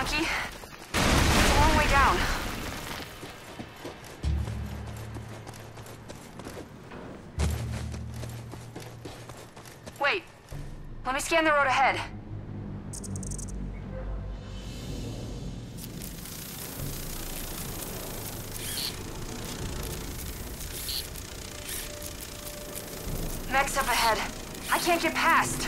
monkey. It's a long way down. Wait. Let me scan the road ahead. Mechs up ahead. I can't get past.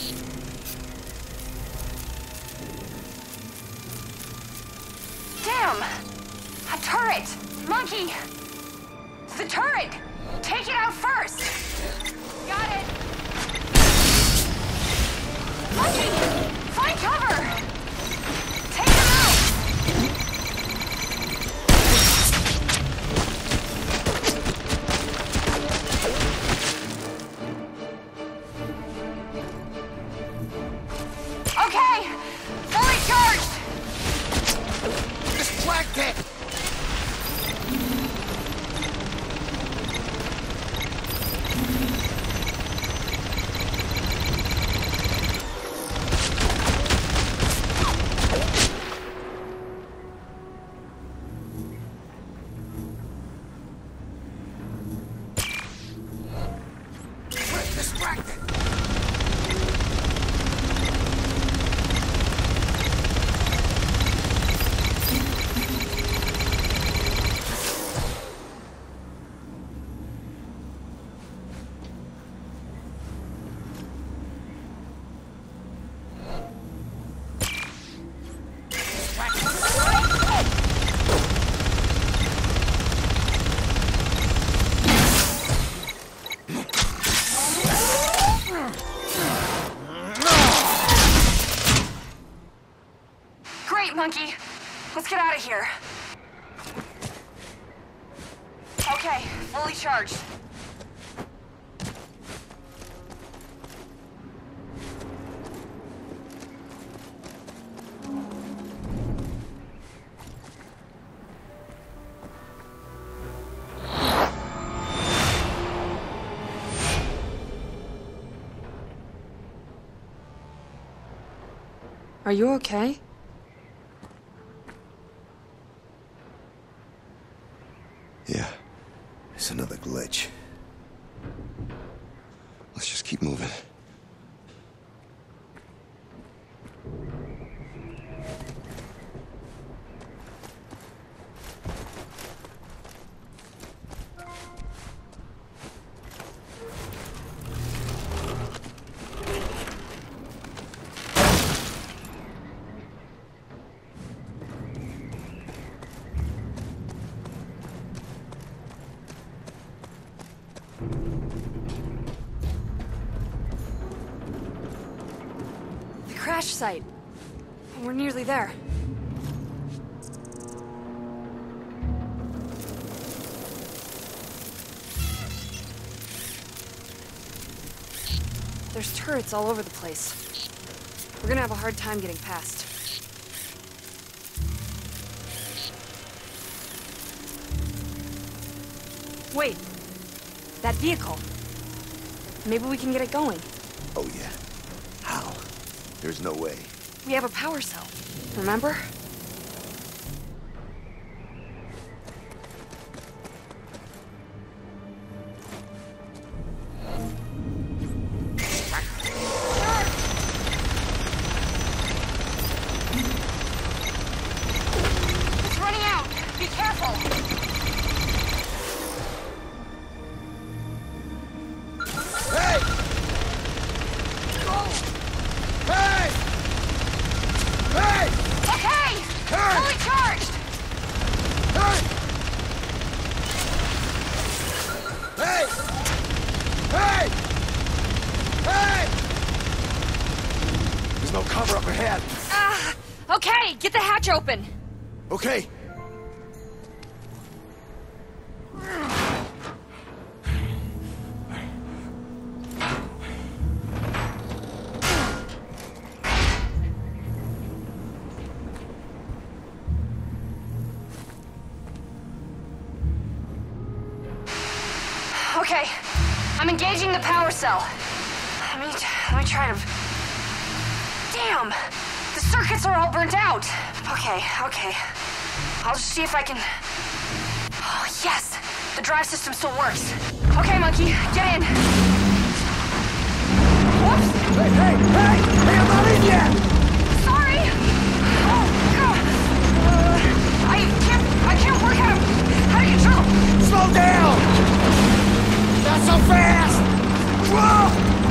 Damn! A turret! Monkey! The turret! Take it out first! Got it! Monkey! Find cover! Take him out! Okay! Fully charged! Distract it! Monkey, let's get out of here. Okay, fully charged. Are you okay? Yeah, it's another glitch. Let's just keep moving. Crash site. We're nearly there. There's turrets all over the place. We're gonna have a hard time getting past. Wait. That vehicle. Maybe we can get it going. Oh yeah. How? There's no way. We have a power cell, remember? It's running out! Be careful! Hey! Hey! Hey! Okay! Hey! Fully charged! Hey! Hey! Hey! Hey! There's no cover up ahead. Okay, get the hatch open. Okay. Okay, I'm engaging the power cell. Let me try to... Damn! This circuits are all burnt out. Okay. I'll just see if I can... Oh, yes! The drive system still works. Okay, Monkey, get in. Whoops! Hey, I'm not in yet! Sorry! Oh, God! I can't work out of control! Slow down! Not so fast! Whoa!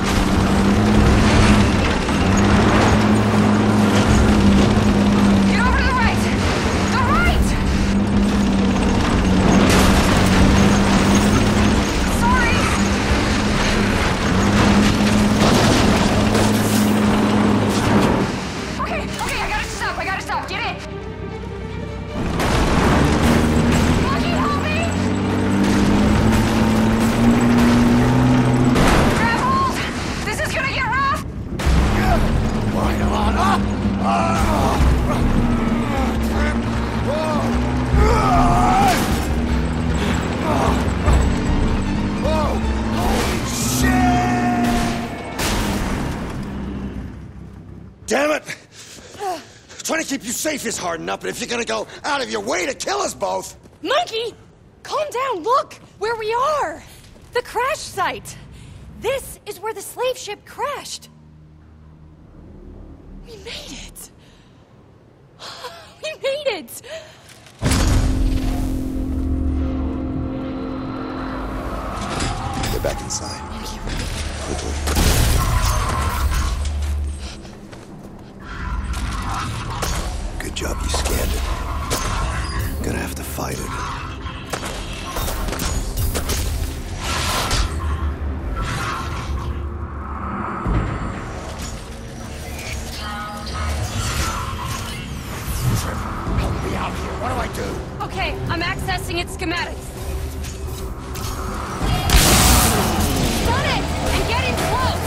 Get over to the right! The right! Sorry! Okay, I gotta stop, get in! Monkey, help me! Grab hold! This is gonna get rough! Right on up! Holy shit! Damn it! Trying to keep you safe is hard enough, but if you're gonna go out of your way to kill us both... Monkey! Calm down, look! Where we are! The crash site! This is where the slave ship crashed! We made it! We made it! Get back inside. Quickly. Good job you scanned it. Gonna have to fight it. Help me out here. What do I do? Okay, I'm accessing its schematics. Done it! And get in close!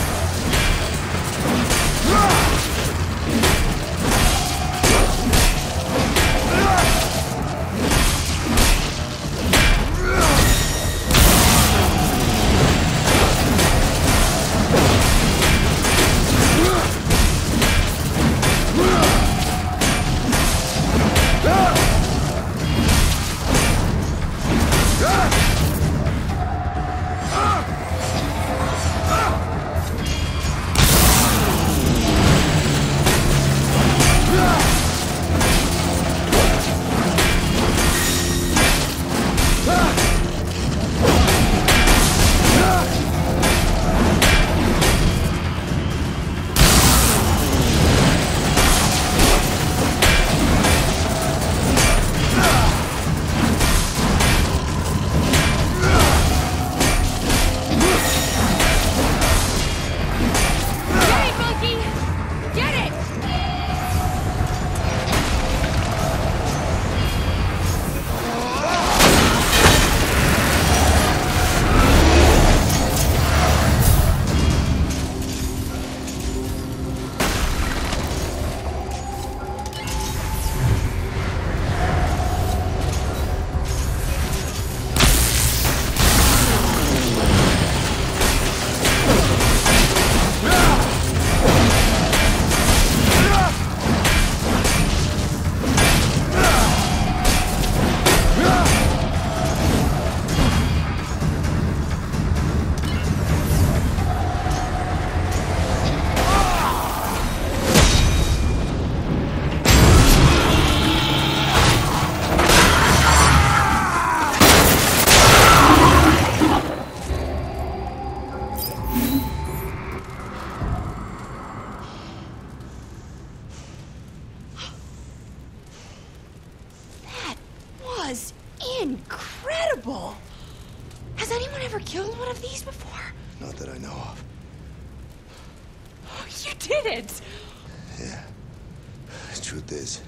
Was incredible! Has anyone ever killed one of these before? Not that I know of. Oh, you did it! Yeah. The truth is,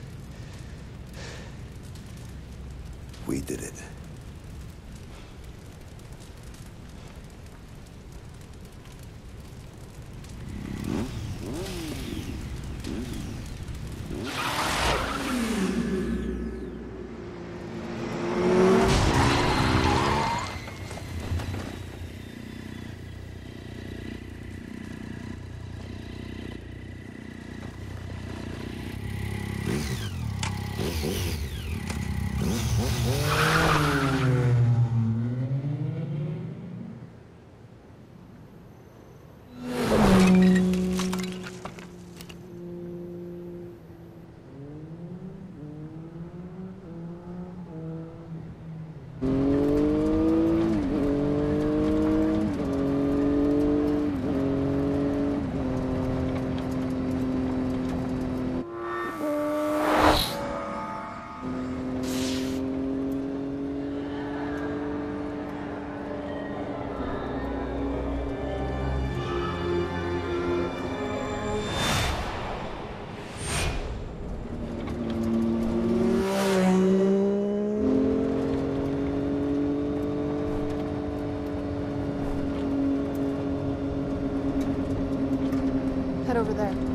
we did it. Head over there.